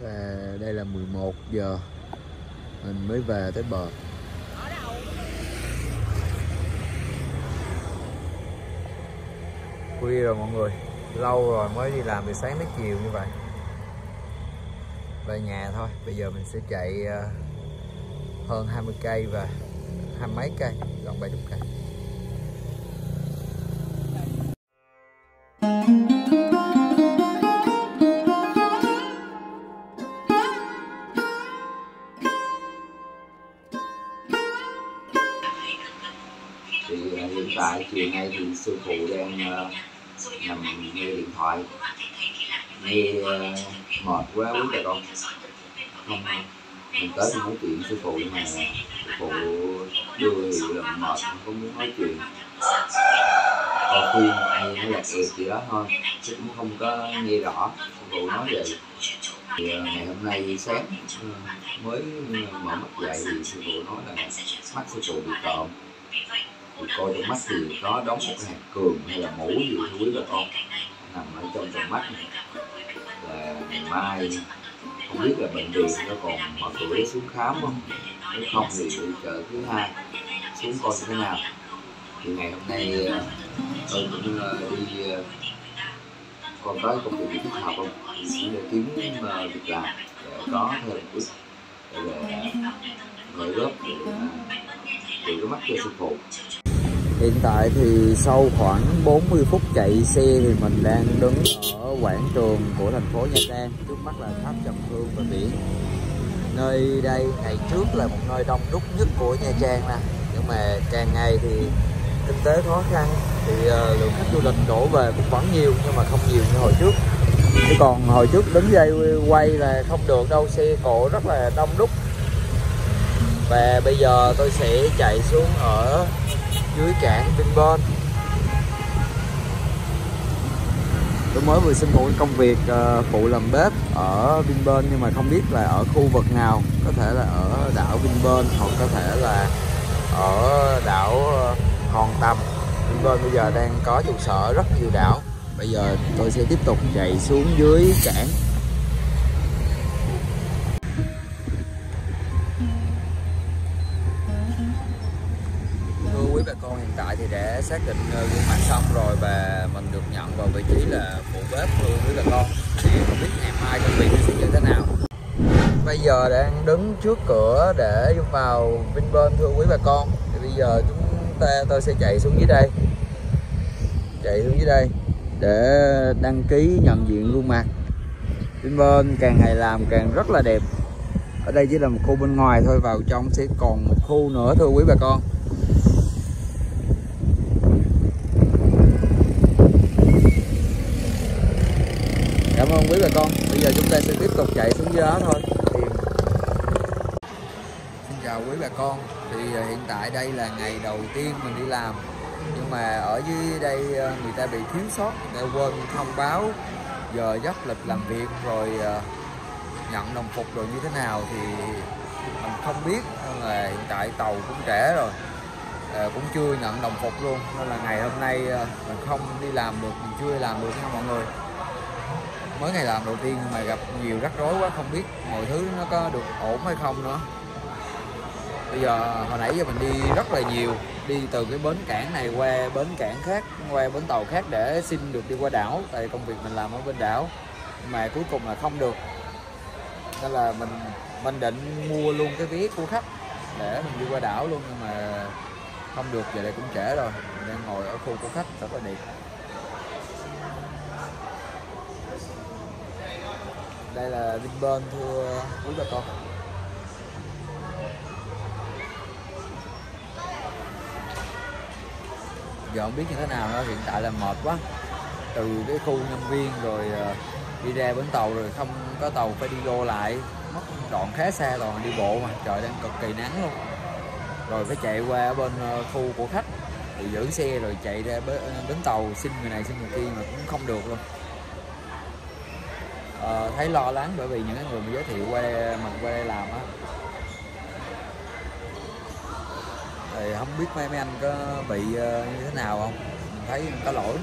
Và đây là 11 giờ mình mới về tới bờ. Khuya rồi mọi người, lâu rồi mới đi làm từ sáng đến chiều như vậy. Về nhà thôi, bây giờ mình sẽ chạy hơn 20 cây và 20 mấy cây, gần 70 cây. Thì hiện tại chiều nay thì sư phụ đang nằm nghe điện thoại, nghe mệt quá quý bà con. Không, mình tới nói chuyện sư phụ mà sư phụ đưa thì là mệt, không muốn nói chuyện. Coi phim hay nó là ẹp gì đó thôi, chứ cũng không có nghe rõ sư phụ nói vậy. Thì ngày hôm nay sáng mới mở mắt dậy thì sư phụ nói là mắt sư phụ bị trộm. Thì coi trong mắt thì có đóng một cái hạt cường hay là mũ gì thưa quý bà con, nằm ở trong mắt này. Là ngày mai không biết là bệnh viện nó còn mở cửa để xuống khám không, nếu không thì đi chợ thứ hai xuống coi như thế nào. Thì ngày hôm nay tôi cũng đi còn tới công việc thích hợp không, để kiếm việc làm để có thêm một ít để gửi góp để trị cái mắt cho sư phụ. Hiện tại thì sau khoảng 40 phút chạy xe thì mình đang đứng ở quảng trường của thành phố Nha Trang. Trước mắt là tháp Trầm Hương và biển. Nơi đây ngày trước là một nơi đông đúc nhất của Nha Trang nè, nhưng mà càng ngày thì kinh tế khó khăn thì lượng khách du lịch đổ về cũng vẫn nhiều, nhưng mà không nhiều như hồi trước. Chứ còn hồi trước đứng dây quay là không được đâu, xe cộ rất là đông đúc. Và bây giờ tôi sẽ chạy xuống ở dưới cảng Vinpearl. Tôi mới vừa xin một công việc phụ làm bếp ở Vinpearl, nhưng mà không biết là ở khu vực nào, có thể là ở đảo Vinpearl hoặc có thể là ở đảo Hòn Tầm. Vinpearl bây giờ đang có trụ sở rất nhiều đảo. Bây giờ tôi sẽ tiếp tục chạy xuống dưới cảng. Quý bà con, hiện tại thì đã xác định gương mặt xong rồi và mình được nhận vào vị trí là phụ bếp quý bà con. Thì không biết ngày mai công việc sẽ như thế nào. Bây giờ đang đứng trước cửa để vào Vinpearl thưa quý bà con. Thì bây giờ tôi sẽ chạy xuống dưới đây để đăng ký nhận diện gương mặt. Vinpearl càng ngày làm càng rất là đẹp. Ở đây chỉ là một khu bên ngoài thôi, vào trong sẽ còn một khu nữa thưa quý bà con. Cảm ơn quý bà con. Bây giờ chúng ta sẽ tiếp tục chạy xuống dưới đó thôi. Xin chào quý bà con. Thì hiện tại đây là ngày đầu tiên mình đi làm, nhưng mà ở dưới đây người ta bị thiếu sót, người ta quên thông báo giờ giấc lịch làm việc rồi nhận đồng phục rồi như thế nào thì mình không biết. Nên là hiện tại tàu cũng trễ rồi, cũng chưa nhận đồng phục luôn, nên là ngày hôm nay mình không đi làm được, mình chưa đi làm được nha mọi người. Mới ngày làm đầu tiên mà gặp nhiều rắc rối quá, không biết mọi thứ nó có được ổn hay không nữa. Bây giờ hồi nãy giờ mình đi rất là nhiều, đi từ cái bến cảng này qua bến cảng khác, qua bến tàu khác để xin được đi qua đảo, tại công việc mình làm ở bên đảo, mà cuối cùng là không được. Nên là mình định mua luôn cái vé của khách để mình đi qua đảo luôn, nhưng mà không được. Giờ đây cũng trễ rồi, mình đang ngồi ở khu của khách rất là đẹp. Đây là Vinpearl thưa quý bà con. Giờ không biết như thế nào nữa, hiện tại là mệt quá. Từ cái khu nhân viên rồi đi ra bến tàu rồi không có tàu phải đi vô lại, mất đoạn khá xa rồi, đi bộ mà trời đang cực kỳ nắng luôn. Rồi phải chạy qua bên khu của khách rồi giữ xe rồi chạy ra bến tàu xin người này xin người kia mà cũng không được luôn. Thấy lo lắng bởi vì những cái người mà giới thiệu qua mình qua đây làm á, thì không biết mấy anh có bị như thế nào không, mình thấy có lỗi.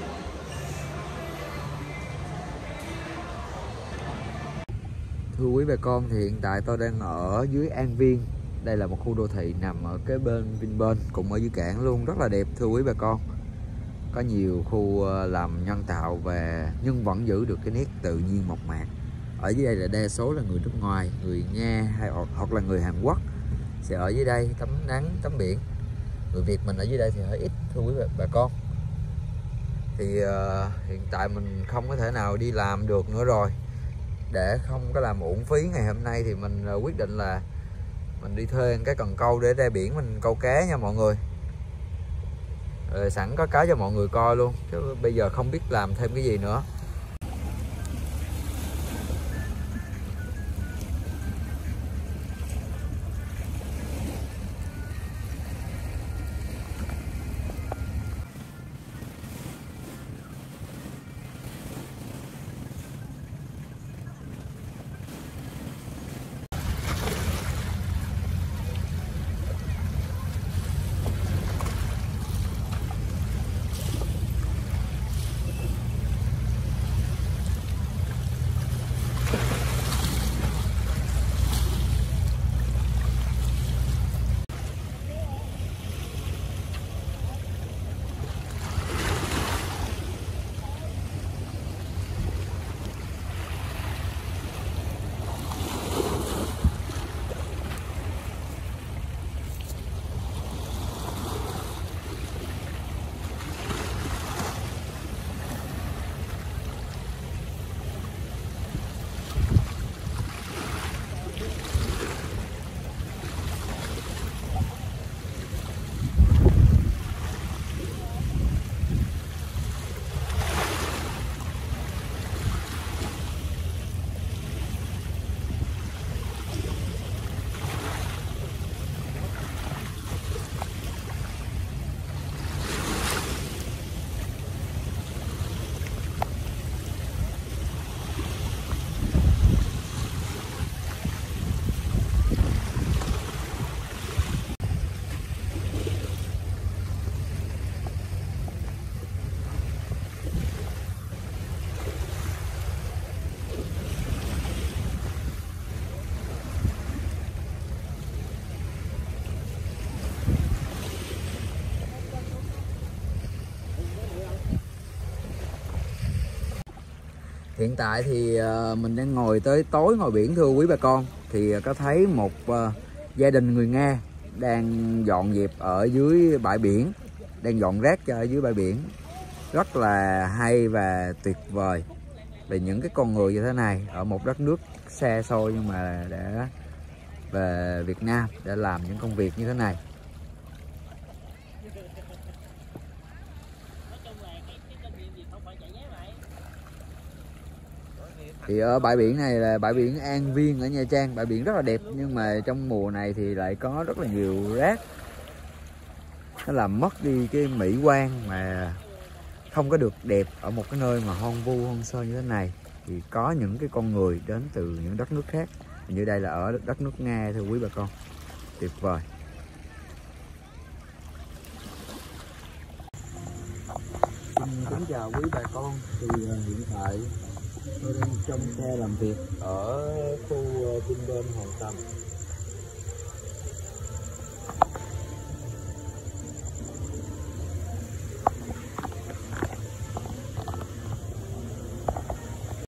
Thưa quý bà con, thì hiện tại tôi đang ở dưới An Viên. Đây là một khu đô thị nằm ở kế bên Vinpearl, cũng ở dưới cảng luôn, rất là đẹp thưa quý bà con. Có nhiều khu làm nhân tạo và nhưng vẫn giữ được cái nét tự nhiên mộc mạc. Ở dưới đây là đa số là người nước ngoài, người Nga hay hoặc là người Hàn Quốc sẽ ở dưới đây tắm nắng, tắm biển. Người Việt mình ở dưới đây thì hơi ít thưa quý bà con. Thì hiện tại mình không có thể nào đi làm được nữa rồi. Để không có làm uổng phí ngày hôm nay thì mình quyết định là mình đi thuê cái cần câu để ra biển mình câu cá nha mọi người. Sẵn có cá cho mọi người coi luôn, chứ bây giờ không biết làm thêm cái gì nữa. Hiện tại thì mình đang ngồi tới tối ngồi biển thưa quý bà con. Thì có thấy một gia đình người Nga đang dọn dẹp ở dưới bãi biển, đang dọn rác cho ở dưới bãi biển. Rất là hay và tuyệt vời về những cái con người như thế này ở một đất nước xa xôi nhưng mà đã về Việt Nam để làm những công việc như thế này. Thì ở bãi biển này là bãi biển An Viên ở Nha Trang, bãi biển rất là đẹp nhưng mà trong mùa này thì lại có rất là nhiều rác. Nó làm mất đi cái mỹ quan mà không có được đẹp ở một cái nơi mà hoang vu hoang sơ như thế này. Thì có những cái con người đến từ những đất nước khác, như đây là ở đất nước Nga thưa quý bà con. Tuyệt vời. Xin kính chào quý bà con. Thì hiện tại tôi đang trong xe làm việc ở khu Vinpearl Hòn Tầm.